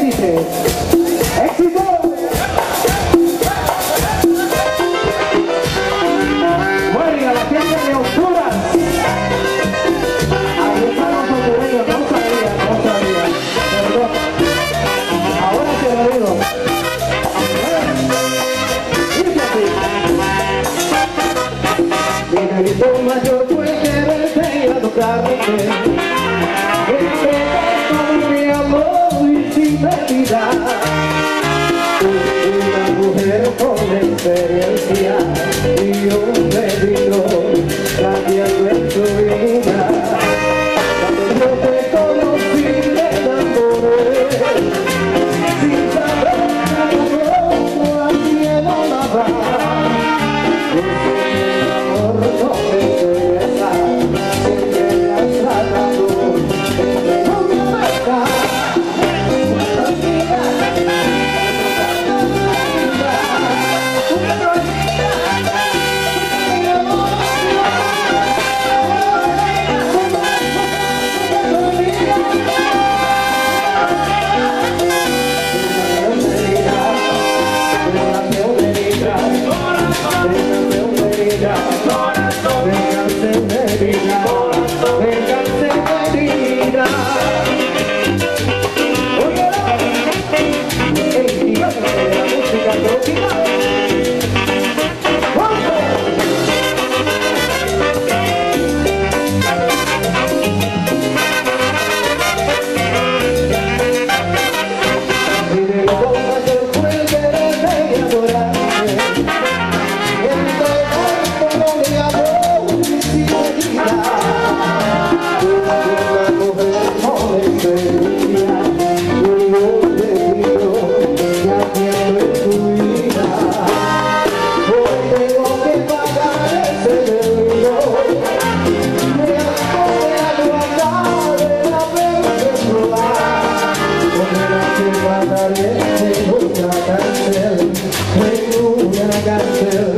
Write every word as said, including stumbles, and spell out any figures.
dice: ¡éxito! Bueno, a la gente de Honduras. Ahí están los hondureños, no sabía, no sabía. Perdón. Ahora se lo digo. Dice así: mi delito mayor fue quererte y adorarte. Una mujer con experiencia y un pedido cambiando en su vida. Cuando yo te conocí me enamoré, sin saber que no haciendo nada. Porque mi amor no me deja, siempre me has tratado de no me deja. Tengo una cárcel